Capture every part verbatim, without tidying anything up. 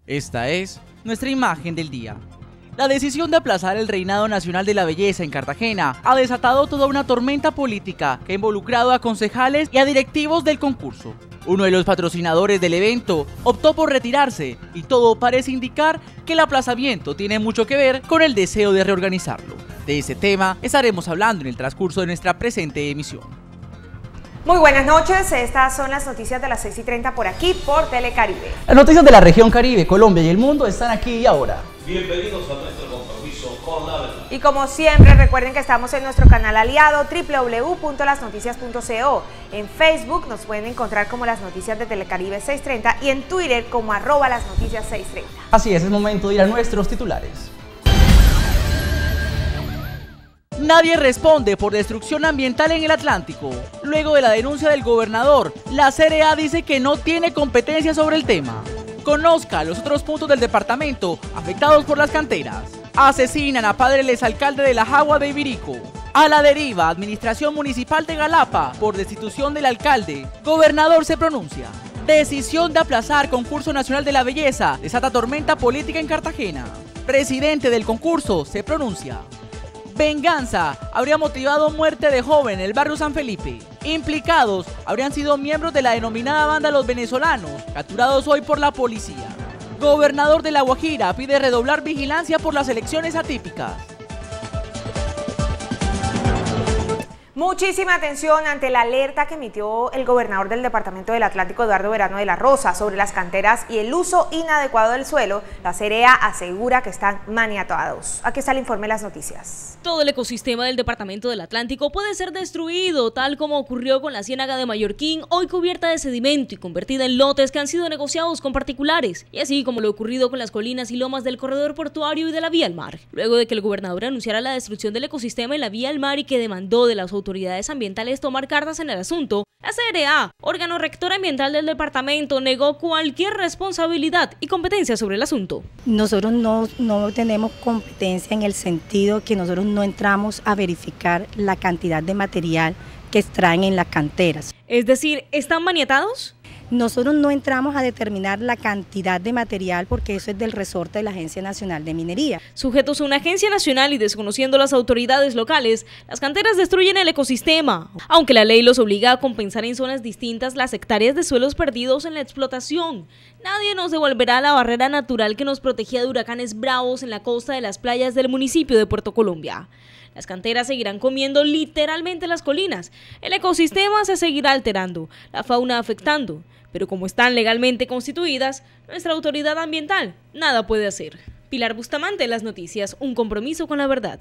Esta es nuestra imagen del día. La decisión de aplazar el Reinado Nacional de la Belleza en Cartagena ha desatado toda una tormenta política que ha involucrado a concejales y a directivos del concurso. Uno de los patrocinadores del evento optó por retirarse y todo parece indicar que el aplazamiento tiene mucho que ver con el deseo de reorganizarlo. De ese tema estaremos hablando en el transcurso de nuestra presente emisión. Muy buenas noches, estas son las noticias de las seis y treinta por aquí, por Telecaribe. Las noticias de la región Caribe, Colombia y el mundo están aquí y ahora. Bienvenidos a nuestro compromiso con la verdad. Y como siempre, recuerden que estamos en nuestro canal aliado doble u doble u doble u punto las noticias punto co. En Facebook nos pueden encontrar como Las Noticias de Telecaribe seiscientos treinta y en Twitter como arroba las noticias seiscientos treinta. Así es, es momento de ir a nuestros titulares. Nadie responde por destrucción ambiental en el Atlántico. Luego de la denuncia del gobernador, la C R A dice que no tiene competencia sobre el tema. Conozca los otros puntos del departamento afectados por las canteras. Asesinan a padre del exalcalde de La Jagua de Ibirico. A la deriva, administración municipal de Galapa por destitución del alcalde. Gobernador se pronuncia. Decisión de aplazar concurso nacional de la belleza desata tormenta política en Cartagena. Presidente del concurso se pronuncia. Venganza habría motivado muerte de joven en el barrio San Felipe. Implicados habrían sido miembros de la denominada banda Los Venezolanos, capturados hoy por la policía. Gobernador de La Guajira pide redoblar vigilancia por las elecciones atípicas. Muchísima atención ante la alerta que emitió el gobernador del Departamento del Atlántico, Eduardo Verano de la Rosa, sobre las canteras y el uso inadecuado del suelo. La C R A asegura que están maniatados. Aquí está el informe de las noticias. Todo el ecosistema del Departamento del Atlántico puede ser destruido, tal como ocurrió con la Ciénaga de Mallorquín, hoy cubierta de sedimento y convertida en lotes que han sido negociados con particulares, y así como lo ocurrido con las colinas y lomas del corredor portuario y de la vía al mar. Luego de que el gobernador anunciara la destrucción del ecosistema en la vía al mar y que demandó de las autoridades autoridades ambientales tomar cartas en el asunto, la C R A, órgano rector ambiental del departamento, negó cualquier responsabilidad y competencia sobre el asunto. Nosotros no, no tenemos competencia en el sentido que nosotros no entramos a verificar la cantidad de material que extraen en las canteras. Es decir, ¿están maniatados? Nosotros no entramos a determinar la cantidad de material porque eso es del resorte de la Agencia Nacional de Minería. Sujetos a una agencia nacional y desconociendo las autoridades locales, las canteras destruyen el ecosistema, aunque la ley los obliga a compensar en zonas distintas las hectáreas de suelos perdidos en la explotación. Nadie nos devolverá la barrera natural que nos protegía de huracanes bravos en la costa de las playas del municipio de Puerto Colombia. Las canteras seguirán comiendo literalmente las colinas, el ecosistema se seguirá alterando, la fauna afectando, pero como están legalmente constituidas, nuestra autoridad ambiental nada puede hacer. Pilar Bustamante, Las Noticias, un compromiso con la verdad.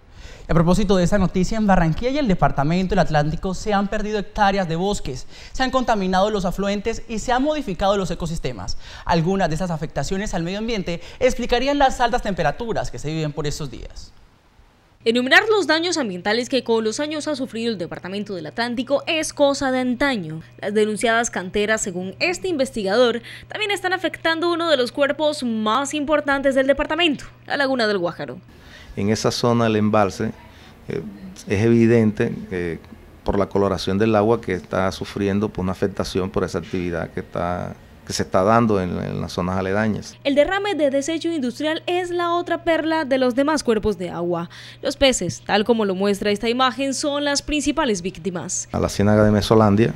A propósito de esa noticia, en Barranquilla y el departamento del Atlántico se han perdido hectáreas de bosques, se han contaminado los afluentes y se han modificado los ecosistemas. Algunas de esas afectaciones al medio ambiente explicarían las altas temperaturas que se viven por estos días. Enumerar los daños ambientales que con los años ha sufrido el Departamento del Atlántico es cosa de antaño. Las denunciadas canteras, según este investigador, también están afectando uno de los cuerpos más importantes del departamento, la Laguna del Guájaro. En esa zona del embalse eh, es evidente eh, por la coloración del agua que está sufriendo por una afectación por esa actividad que está que se está dando en, en las zonas aledañas. El derrame de desecho industrial es la otra perla de los demás cuerpos de agua. Los peces, tal como lo muestra esta imagen, son las principales víctimas. A la ciénaga de Mesolandia,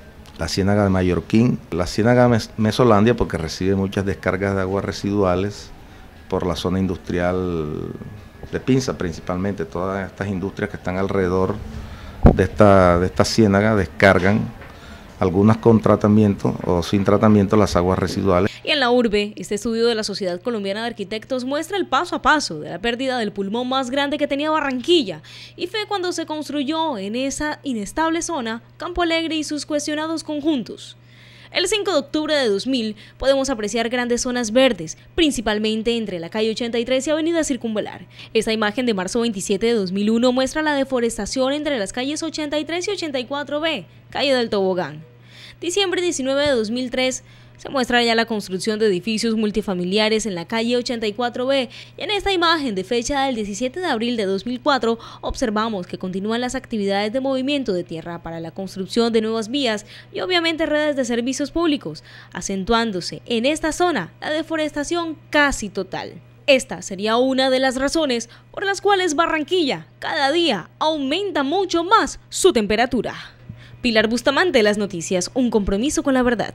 la ciénaga de Mallorquín, la ciénaga de Mesolandia porque recibe muchas descargas de aguas residuales por la zona industrial de Pinza principalmente. Todas estas industrias que están alrededor de esta, de esta ciénaga descargan, algunas con tratamiento o sin tratamiento, las aguas residuales. Y en la urbe, este estudio de la Sociedad Colombiana de Arquitectos muestra el paso a paso de la pérdida del pulmón más grande que tenía Barranquilla, y fue cuando se construyó en esa inestable zona Campo Alegre y sus cuestionados conjuntos. El cinco de octubre de dos mil podemos apreciar grandes zonas verdes, principalmente entre la calle ochenta y tres y avenida Circunvalar. Esta imagen de marzo veintisiete de dos mil uno muestra la deforestación entre las calles ochenta y tres y ochenta y cuatro B, calle del Tobogán. Diciembre diecinueve de dos mil tres, Se muestra ya la construcción de edificios multifamiliares en la calle ochenta y cuatro B y en esta imagen de fecha del diecisiete de abril de dos mil cuatro observamos que continúan las actividades de movimiento de tierra para la construcción de nuevas vías y obviamente redes de servicios públicos, acentuándose en esta zona la deforestación casi total. Esta sería una de las razones por las cuales Barranquilla cada día aumenta mucho más su temperatura. Pilar Bustamante, Las Noticias, un compromiso con la verdad.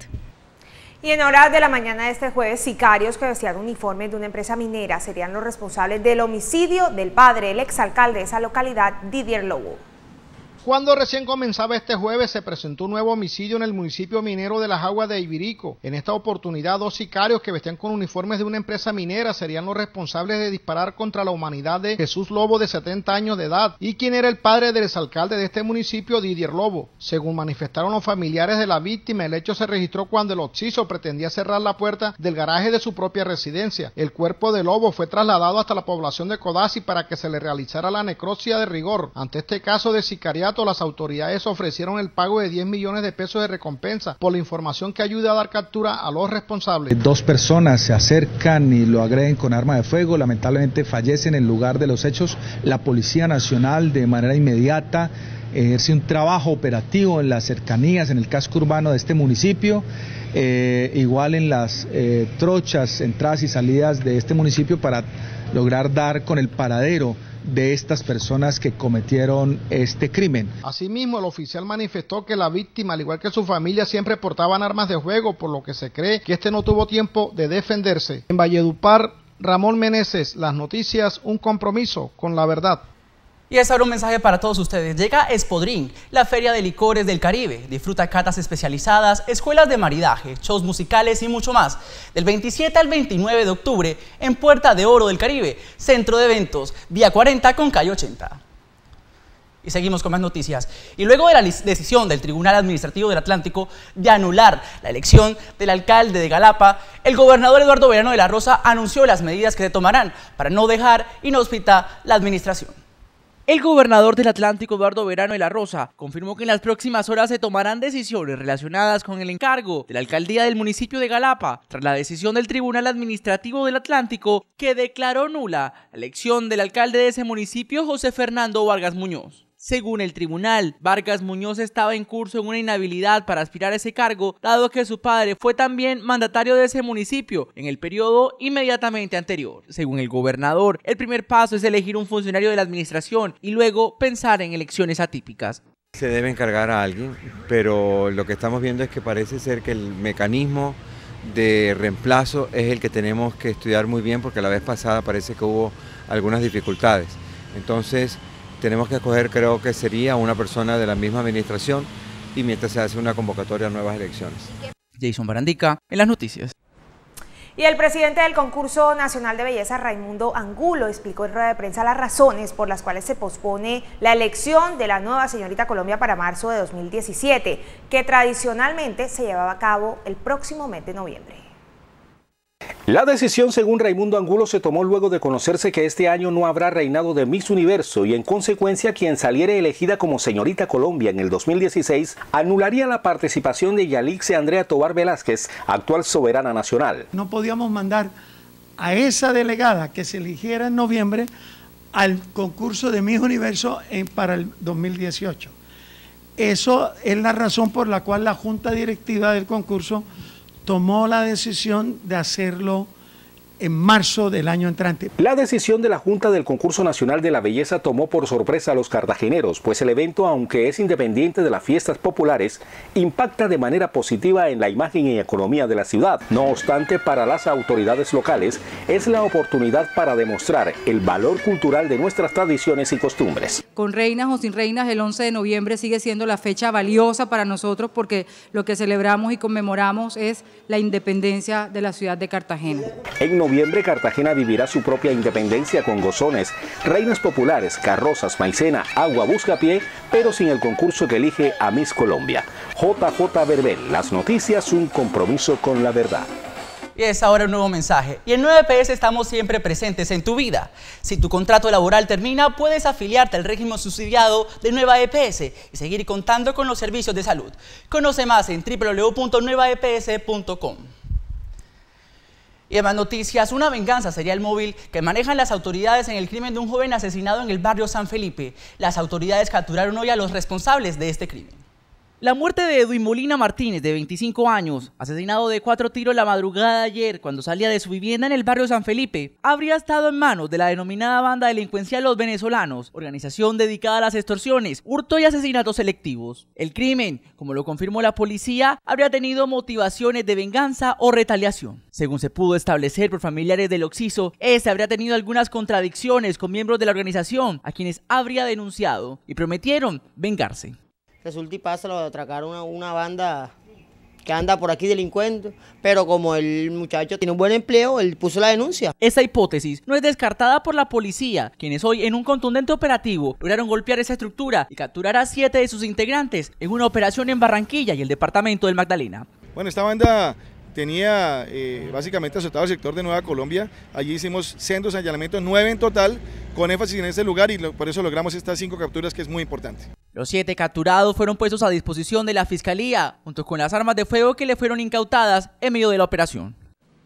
Y en horas de la mañana de este jueves, sicarios que vestían uniformes de una empresa minera serían los responsables del homicidio del padre, el exalcalde de esa localidad, Didier Lobo. Cuando recién comenzaba este jueves se presentó un nuevo homicidio en el municipio minero de Las Aguas de Ibirico. En esta oportunidad, dos sicarios que vestían con uniformes de una empresa minera serían los responsables de disparar contra la humanidad de Jesús Lobo, de setenta años de edad, y quien era el padre del exalcalde de este municipio, Didier Lobo. Según manifestaron los familiares de la víctima, el hecho se registró cuando el occiso pretendía cerrar la puerta del garaje de su propia residencia. El cuerpo de Lobo fue trasladado hasta la población de Codazzi para que se le realizara la necropsia de rigor. Ante este caso de sicariato, las autoridades ofrecieron el pago de diez millones de pesos de recompensa por la información que ayude a dar captura a los responsables. Dos personas se acercan y lo agreden con arma de fuego, lamentablemente fallecen en el lugar de los hechos. La Policía Nacional de manera inmediata ejerce un trabajo operativo en las cercanías, en el casco urbano de este municipio, eh, igual en las eh, trochas, entradas y salidas de este municipio para lograr dar con el paradero de estas personas que cometieron este crimen. Asimismo, el oficial manifestó que la víctima, al igual que su familia, siempre portaban armas de fuego, por lo que se cree que este no tuvo tiempo de defenderse. En Valledupar, Ramón Meneses, Las Noticias, un compromiso con la verdad. Y es ahora un mensaje para todos ustedes. Llega Espodrink, la feria de licores del Caribe. Disfruta catas especializadas, escuelas de maridaje, shows musicales y mucho más. Del veintisiete al veintinueve de octubre en Puerta de Oro del Caribe, Centro de Eventos, Vía cuarenta con calle ochenta. Y seguimos con más noticias. Y luego de la decisión del Tribunal Administrativo del Atlántico de anular la elección del alcalde de Galapa, el gobernador Eduardo Verano de la Rosa anunció las medidas que se tomarán para no dejar inhóspita la administración. El gobernador del Atlántico, Eduardo Verano de la Rosa, confirmó que en las próximas horas se tomarán decisiones relacionadas con el encargo de la alcaldía del municipio de Galapa, tras la decisión del Tribunal Administrativo del Atlántico que declaró nula la elección del alcalde de ese municipio, José Fernando Vargas Muñoz. Según el tribunal, Vargas Muñoz estaba en curso en una inhabilidad para aspirar a ese cargo, dado que su padre fue también mandatario de ese municipio en el periodo inmediatamente anterior. Según el gobernador, el primer paso es elegir un funcionario de la administración y luego pensar en elecciones atípicas. Se debe encargar a alguien, pero lo que estamos viendo es que parece ser que el mecanismo de reemplazo es el que tenemos que estudiar muy bien, porque la vez pasada parece que hubo algunas dificultades. Entonces, tenemos que escoger, creo que sería una persona de la misma administración, y mientras se hace una convocatoria a nuevas elecciones. Jason Barandica, en Las Noticias. Y el presidente del Concurso Nacional de Belleza, Raimundo Angulo, explicó en rueda de prensa las razones por las cuales se pospone la elección de la nueva señorita Colombia para marzo de dos mil diecisiete, que tradicionalmente se llevaba a cabo el próximo mes de noviembre. La decisión, según Raimundo Angulo, se tomó luego de conocerse que este año no habrá reinado de Miss Universo y en consecuencia quien saliera elegida como señorita Colombia en el dos mil dieciséis anularía la participación de Yalixe Andrea Tobar Velázquez, actual soberana nacional. No podíamos mandar a esa delegada que se eligiera en noviembre al concurso de Miss Universo en, para el dos mil dieciocho. Eso es la razón por la cual la Junta Directiva del concurso tomó la decisión de hacerlo en marzo del año entrante. La decisión de la Junta del Concurso Nacional de la Belleza tomó por sorpresa a los cartageneros, pues el evento, aunque es independiente de las fiestas populares, impacta de manera positiva en la imagen y economía de la ciudad. No obstante, para las autoridades locales, es la oportunidad para demostrar el valor cultural de nuestras tradiciones y costumbres. Con reinas o sin reinas, el once de noviembre sigue siendo la fecha valiosa para nosotros porque lo que celebramos y conmemoramos es la independencia de la ciudad de Cartagena. En noviembre, Cartagena vivirá su propia independencia con gozones, reinas populares, carrozas, maicena, agua, buscapié, pero sin el concurso que elige a Miss Colombia. J J Verbel, Las Noticias, un compromiso con la verdad. Y es ahora un nuevo mensaje. Y en nueve P S estamos siempre presentes en tu vida. Si tu contrato laboral termina, puedes afiliarte al régimen subsidiado de Nueva E P S y seguir contando con los servicios de salud. Conoce más en w w w punto nueva e p s punto com. Y en más noticias, una venganza sería el móvil que manejan las autoridades en el crimen de un joven asesinado en el barrio San Felipe. Las autoridades capturaron hoy a los responsables de este crimen. La muerte de Edwin Molina Martínez, de veinticinco años, asesinado de cuatro tiros la madrugada de ayer cuando salía de su vivienda en el barrio San Felipe, habría estado en manos de la denominada banda delincuencial Los Venezolanos, organización dedicada a las extorsiones, hurto y asesinatos selectivos. El crimen, como lo confirmó la policía, habría tenido motivaciones de venganza o retaliación. Según se pudo establecer por familiares del occiso, este habría tenido algunas contradicciones con miembros de la organización, a quienes habría denunciado y prometieron vengarse. Resulta y pasa, lo atracaron una, una banda que anda por aquí delincuente, pero como el muchacho tiene un buen empleo, él puso la denuncia. Esta hipótesis no es descartada por la policía, quienes hoy en un contundente operativo lograron golpear esa estructura y capturar a siete de sus integrantes en una operación en Barranquilla y el departamento del Magdalena. Bueno, esta banda tenía eh, básicamente azotado el sector de Nueva Colombia. Allí hicimos sendos allanamientos, nueve en total, con énfasis en este lugar, y lo, por eso logramos estas cinco capturas, que es muy importante. Los siete capturados fueron puestos a disposición de la Fiscalía, junto con las armas de fuego que le fueron incautadas en medio de la operación.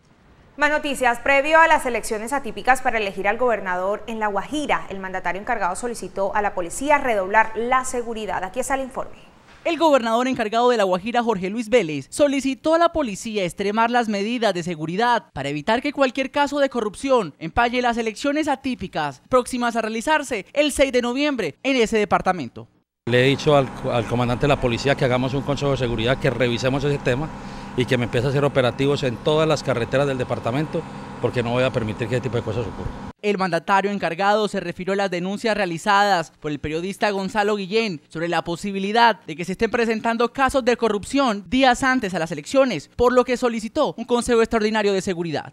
Más noticias. Previo a las elecciones atípicas para elegir al gobernador en La Guajira, el mandatario encargado solicitó a la policía redoblar la seguridad. Aquí está el informe. El gobernador encargado de La Guajira, Jorge Luis Vélez, solicitó a la policía extremar las medidas de seguridad para evitar que cualquier caso de corrupción empañe las elecciones atípicas próximas a realizarse el seis de noviembre en ese departamento. Le he dicho al, al comandante de la policía que hagamos un consejo de seguridad, que revisemos ese tema y que me empiece a hacer operativos en todas las carreteras del departamento, porque no voy a permitir que ese tipo de cosas ocurran. El mandatario encargado se refirió a las denuncias realizadas por el periodista Gonzalo Guillén sobre la posibilidad de que se estén presentando casos de corrupción días antes a las elecciones, por lo que solicitó un consejo extraordinario de seguridad.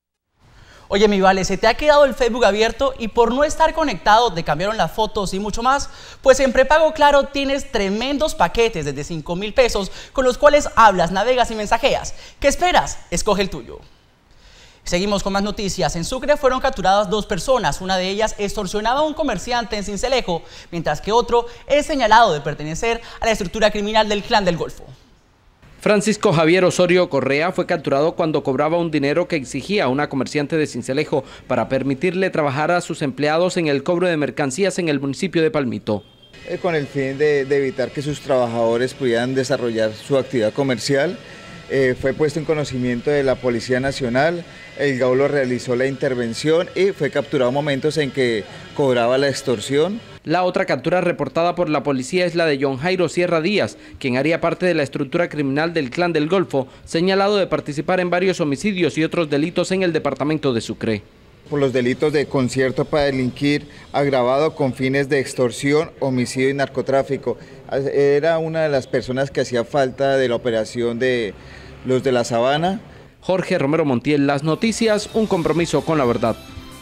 Oye, mi vale, ¿se te ha quedado el Facebook abierto y por no estar conectado te cambiaron las fotos y mucho más? Pues en Prepago Claro tienes tremendos paquetes desde cinco mil pesos con los cuales hablas, navegas y mensajeas. ¿Qué esperas? Escoge el tuyo. Seguimos con más noticias. En Sucre fueron capturadas dos personas. Una de ellas extorsionaba a un comerciante en Sincelejo, mientras que otro es señalado de pertenecer a la estructura criminal del Clan del Golfo. Francisco Javier Osorio Correa fue capturado cuando cobraba un dinero que exigía a una comerciante de Sincelejo para permitirle trabajar a sus empleados en el cobro de mercancías en el municipio de Palmito. Eh, con el fin de, de evitar que sus trabajadores pudieran desarrollar su actividad comercial, eh, fue puesto en conocimiento de la Policía Nacional. El Gaulo realizó la intervención y fue capturado momentos en que cobraba la extorsión. La otra captura reportada por la policía es la de John Jairo Sierra Díaz, quien haría parte de la estructura criminal del Clan del Golfo, señalado de participar en varios homicidios y otros delitos en el departamento de Sucre. Por los delitos de concierto para delinquir, agravado con fines de extorsión, homicidio y narcotráfico. Era una de las personas que hacía falta de la operación de los de la Sabana. Jorge Romero Montiel, Las Noticias, un compromiso con la verdad.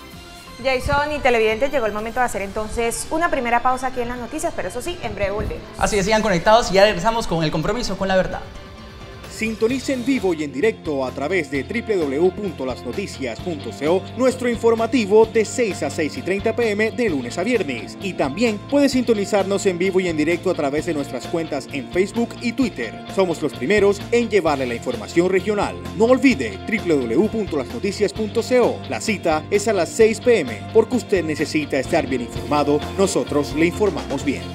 Jason y televidentes, llegó el momento de hacer entonces una primera pausa aquí en Las Noticias, pero eso sí, en breve volvemos. Así es, sigan conectados y ya regresamos con el compromiso con la verdad. Sintonice en vivo y en directo a través de w w w punto las noticias punto co nuestro informativo de seis a seis y treinta p m de lunes a viernes. Y también puede sintonizarnos en vivo y en directo a través de nuestras cuentas en Facebook y Twitter. Somos los primeros en llevarle la información regional. No olvide w w w punto las noticias punto co. La cita es a las seis p m porque usted necesita estar bien informado. Nosotros le informamos bien.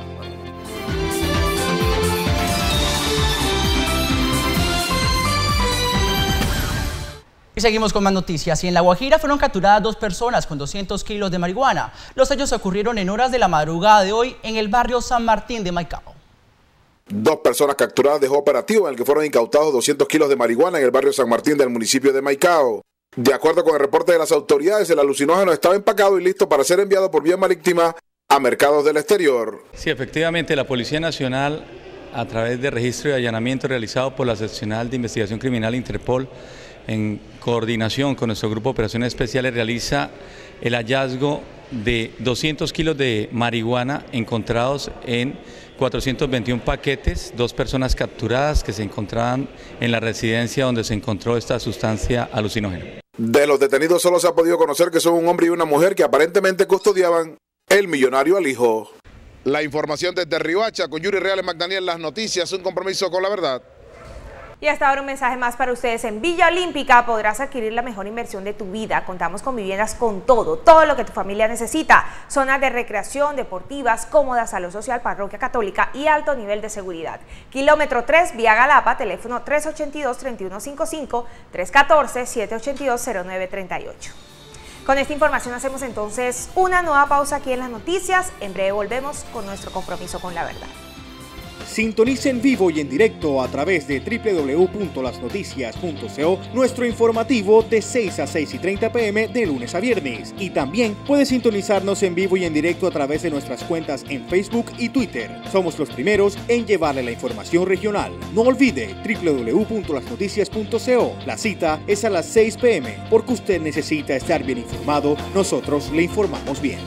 Y seguimos con más noticias. Y en La Guajira fueron capturadas dos personas con doscientos kilos de marihuana. Los hechos ocurrieron en horas de la madrugada de hoy en el barrio San Martín de Maicao. Dos personas capturadas dejó operativo en el que fueron incautados doscientos kilos de marihuana en el barrio San Martín del municipio de Maicao. De acuerdo con el reporte de las autoridades, el alucinógeno estaba empacado y listo para ser enviado por vía marítima a mercados del exterior. Sí, efectivamente, la Policía Nacional, a través de registro y allanamiento realizado por la Seccional de Investigación Criminal Interpol, en coordinación con nuestro Grupo de Operaciones Especiales, realiza el hallazgo de doscientos kilos de marihuana encontrados en cuatrocientos veintiún paquetes, dos personas capturadas que se encontraban en la residencia donde se encontró esta sustancia alucinógena. De los detenidos solo se ha podido conocer que son un hombre y una mujer que aparentemente custodiaban el millonario al hijo. La información desde Riohacha con Yuri Reales Magdaniel, las noticias, un compromiso con la verdad. Y hasta ahora un mensaje más para ustedes. En Villa Olímpica podrás adquirir la mejor inversión de tu vida. Contamos con viviendas con todo, todo lo que tu familia necesita. Zonas de recreación, deportivas, cómodas, salud social, parroquia católica y alto nivel de seguridad. Kilómetro tres, Vía Galapa, teléfono tres ocho dos, tres uno cinco cinco, tres uno cuatro, siete ocho dos, cero nueve tres ocho. Con esta información hacemos entonces una nueva pausa aquí en las noticias. En breve volvemos con nuestro compromiso con la verdad. Sintonice en vivo y en directo a través de doble u doble u doble u punto las noticias punto co nuestro informativo de seis a seis y treinta p m de lunes a viernes. Y también puede sintonizarnos en vivo y en directo a través de nuestras cuentas en Facebook y Twitter. Somos los primeros en llevarle la información regional. No olvide doble u doble u doble u punto las noticias punto co. La cita es a las seis p m Porque usted necesita estar bien informado, nosotros le informamos bien.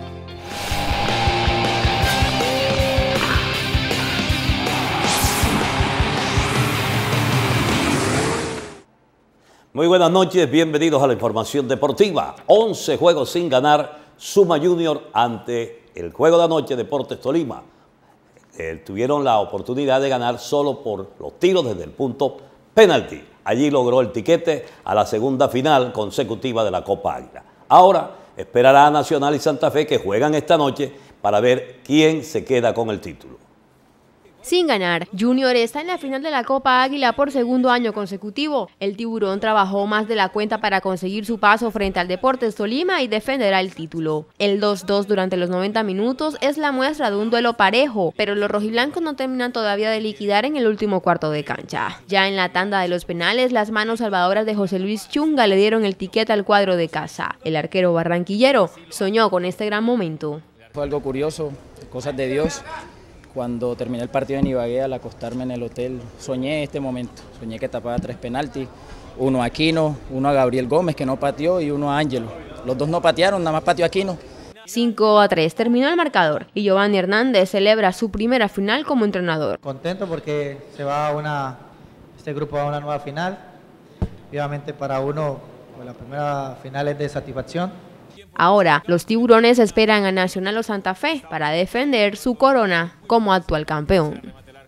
Muy buenas noches, bienvenidos a la información deportiva. once juegos sin ganar, Suma Junior ante el juego de anoche Deportes Tolima. Eh, tuvieron la oportunidad de ganar solo por los tiros desde el punto penalti. Allí logró el tiquete a la segunda final consecutiva de la Copa Águila. Ahora esperará a Nacional y Santa Fe, que juegan esta noche, para ver quién se queda con el título. Sin ganar, Junior está en la final de la Copa Águila por segundo año consecutivo. El tiburón trabajó más de la cuenta para conseguir su paso frente al Deportes Tolima y defenderá el título. El dos dos durante los noventa minutos es la muestra de un duelo parejo, pero los rojiblancos no terminan todavía de liquidar en el último cuarto de cancha. Ya en la tanda de los penales, las manos salvadoras de José Luis Chunga le dieron el tiquete al cuadro de casa. El arquero barranquillero soñó con este gran momento. Fue algo curioso, cosas de Dios. Cuando terminé el partido en Ibagué, al acostarme en el hotel, soñé este momento. Soñé que tapaba tres penaltis, uno a Aquino, uno a Gabriel Gómez, que no pateó, y uno a Ángelo. Los dos no patearon, nada más pateó Aquino. cinco a tres terminó el marcador y Giovanni Hernández celebra su primera final como entrenador. Contento porque se va a una, este grupo a una nueva final. Obviamente para uno, pues la primera final es de satisfacción. Ahora, los tiburones esperan a Nacional o Santa Fe para defender su corona como actual campeón.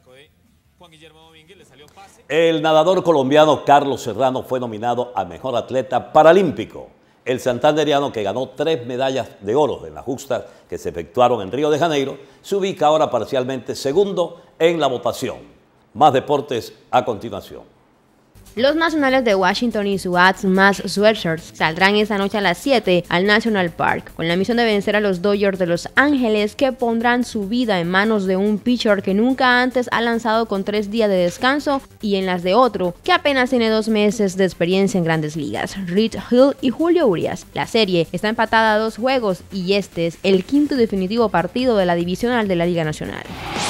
El nadador colombiano Carlos Serrano fue nominado a Mejor Atleta Paralímpico. El santanderiano, que ganó tres medallas de oro en las justas que se efectuaron en Río de Janeiro, se ubica ahora parcialmente segundo en la votación. Más deportes a continuación. Los nacionales de Washington y su Ats Mass Sweatshirts saldrán esta noche a las siete al National Park con la misión de vencer a los Dodgers de Los Ángeles, que pondrán su vida en manos de un pitcher que nunca antes ha lanzado con tres días de descanso y en las de otro que apenas tiene dos meses de experiencia en Grandes Ligas, Rich Hill y Julio Urias. La serie está empatada a dos juegos y este es el quinto y definitivo partido de la divisional de la Liga Nacional.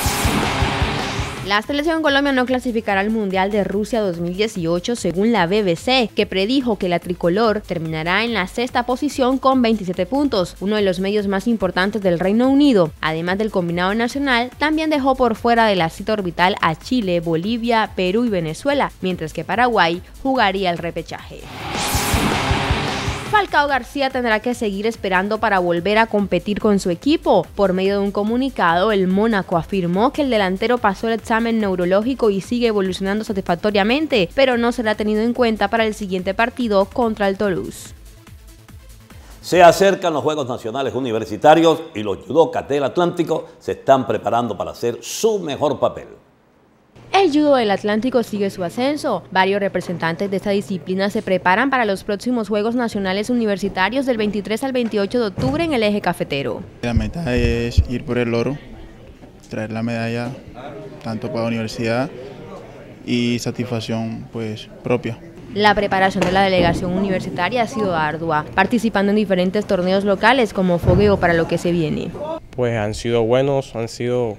La selección Colombia no clasificará al Mundial de Rusia dos mil dieciocho según la B B C, que predijo que la tricolor terminará en la sexta posición con veintisiete puntos, uno de los medios más importantes del Reino Unido. Además del combinado nacional, también dejó por fuera de la cita orbital a Chile, Bolivia, Perú y Venezuela, mientras que Paraguay jugaría el repechaje. Falcao García tendrá que seguir esperando para volver a competir con su equipo. Por medio de un comunicado, el Mónaco afirmó que el delantero pasó el examen neurológico y sigue evolucionando satisfactoriamente, pero no será tenido en cuenta para el siguiente partido contra el Toulouse. Se acercan los Juegos Nacionales Universitarios y los judocas del Atlántico se están preparando para hacer su mejor papel. El judo del Atlántico sigue su ascenso. Varios representantes de esta disciplina se preparan para los próximos Juegos Nacionales Universitarios del veintitrés al veintiocho de octubre en el eje cafetero. La meta es ir por el oro, traer la medalla tanto para la universidad y satisfacción pues propia. La preparación de la delegación universitaria ha sido ardua, participando en diferentes torneos locales como fogueo para lo que se viene. Pues han sido buenos, han sido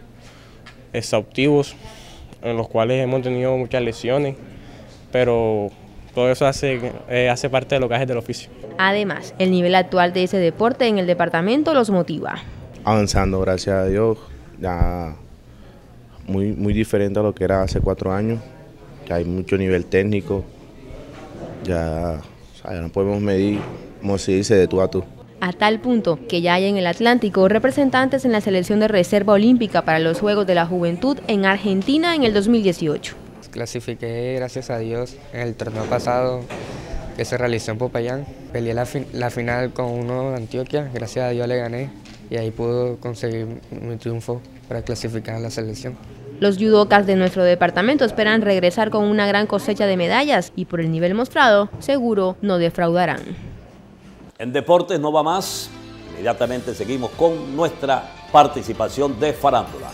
exhaustivos, en los cuales hemos tenido muchas lesiones, pero todo eso hace, eh, hace parte de lo que es del oficio. Además, el nivel actual de ese deporte en el departamento los motiva. Avanzando, gracias a Dios, ya muy, muy diferente a lo que era hace cuatro años, que hay mucho nivel técnico, ya, o sea, ya no podemos medir, como se dice, de tú a tú. A tal punto que ya hay en el Atlántico representantes en la selección de reserva olímpica para los Juegos de la Juventud en Argentina en el dos mil dieciocho. Clasifiqué, gracias a Dios, en el torneo pasado que se realizó en Popayán. Peleé la, fin la final con uno de Antioquia, gracias a Dios le gané y ahí pude conseguir mi triunfo para clasificar a la selección. Los judocas de nuestro departamento esperan regresar con una gran cosecha de medallas y por el nivel mostrado, seguro no defraudarán. En deportes no va más, inmediatamente seguimos con nuestra participación de farándula.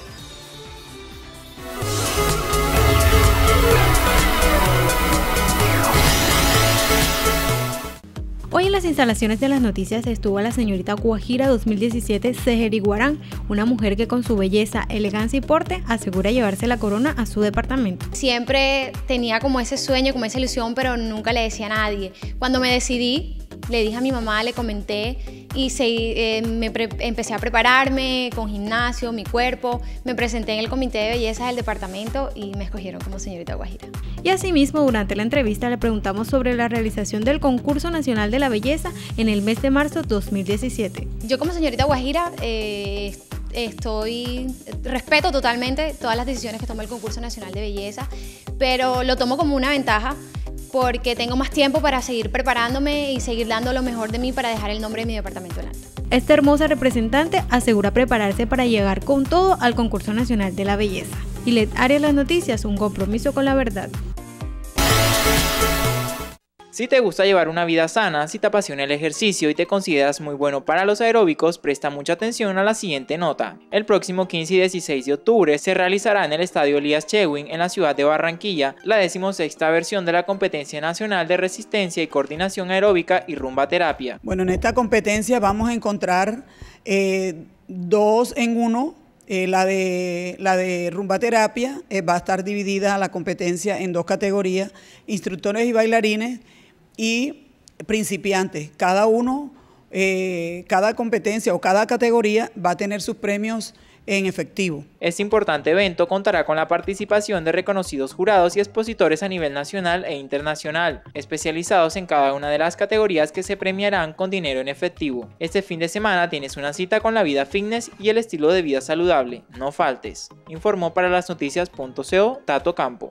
Hoy en las instalaciones de las noticias estuvo la señorita Guajira dos mil diecisiete Seheri Guarán, una mujer que con su belleza, elegancia y porte asegura llevarse la corona a su departamento. Siempre tenía como ese sueño, como esa ilusión, pero nunca le decía a nadie. Cuando me decidí, le dije a mi mamá, le comenté y se, eh, me empecé a prepararme con gimnasio, mi cuerpo, me presenté en el comité de belleza del departamento y me escogieron como señorita Guajira. Y asimismo, durante la entrevista le preguntamos sobre la realización del Concurso Nacional de la Belleza en el mes de marzo dos mil diecisiete. Yo como señorita Guajira eh, estoy, respeto totalmente todas las decisiones que toma el Concurso Nacional de Belleza, pero lo tomo como una ventaja porque tengo más tiempo para seguir preparándome y seguir dando lo mejor de mí para dejar el nombre de mi departamento en alto. Esta hermosa representante asegura prepararse para llegar con todo al Concurso Nacional de la Belleza. Y Ilet Arias Las Noticias, un compromiso con la verdad. Si te gusta llevar una vida sana, si te apasiona el ejercicio y te consideras muy bueno para los aeróbicos, presta mucha atención a la siguiente nota. El próximo quince y dieciséis de octubre se realizará en el Estadio Elías Chewin en la ciudad de Barranquilla la decimosexta versión de la Competencia Nacional de Resistencia y Coordinación Aeróbica y Rumba Terapia. Bueno, en esta competencia vamos a encontrar eh, dos en uno. Eh, la, de, la de rumba terapia eh, va a estar dividida la competencia en dos categorías, instructores y bailarines y principiantes. Cada uno, eh, cada competencia o cada categoría va a tener sus premios en efectivo. Este importante evento contará con la participación de reconocidos jurados y expositores a nivel nacional e internacional, especializados en cada una de las categorías que se premiarán con dinero en efectivo. Este fin de semana tienes una cita con la vida fitness y el estilo de vida saludable. No faltes. Informó para las noticias punto co Tato Campo.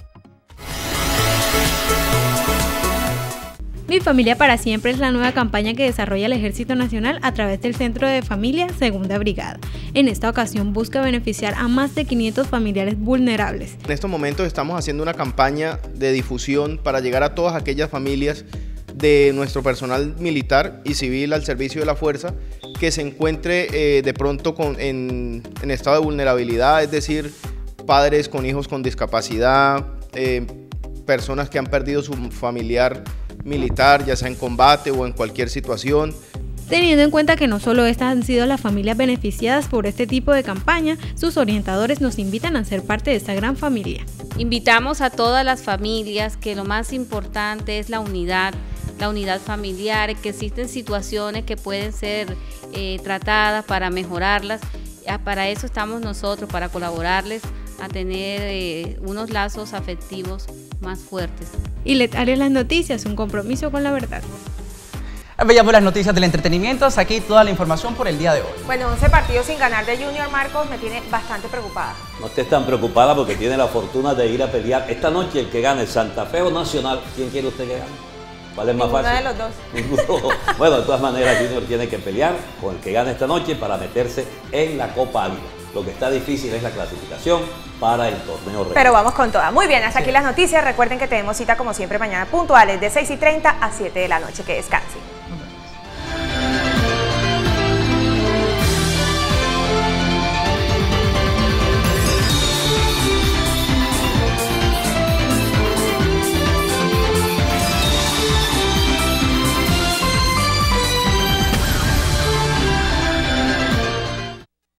Mi Familia para Siempre es la nueva campaña que desarrolla el Ejército Nacional a través del Centro de Familia Segunda Brigada. En esta ocasión busca beneficiar a más de quinientos familiares vulnerables. En estos momentos estamos haciendo una campaña de difusión para llegar a todas aquellas familias de nuestro personal militar y civil al servicio de la fuerza que se encuentre eh, de pronto con, en, en estado de vulnerabilidad, es decir, padres con hijos con discapacidad, eh, personas que han perdido su familiar militar, ya sea en combate o en cualquier situación. Teniendo en cuenta que no solo estas han sido las familias beneficiadas por este tipo de campaña, sus orientadores nos invitan a ser parte de esta gran familia. Invitamos a todas las familias que lo más importante es la unidad, la unidad familiar, que existen situaciones que pueden ser eh, tratadas para mejorarlas. Para eso estamos nosotros, para colaborarles a tener eh, unos lazos afectivos más fuertes. Ilet Arias Las Noticias, un compromiso con la verdad. Veíamos las noticias del entretenimiento, hasta aquí toda la información por el día de hoy. Bueno, once partidos sin ganar de Junior, Marcos, me tiene bastante preocupada. No estés tan preocupada porque tiene la fortuna de ir a pelear esta noche el que gane, Santa Fe o Nacional. ¿Quién quiere usted que gane? ¿Cuál es más Ninguno fácil? de los dos. Ninguno. Bueno, de todas maneras Junior tiene que pelear con el que gane esta noche para meterse en la Copa Águila. Lo que está difícil es la clasificación para el torneo regional. Pero vamos con toda. Muy bien, hasta aquí las noticias. Recuerden que tenemos cita como siempre mañana puntuales de seis y treinta a siete de la noche. Que descansen.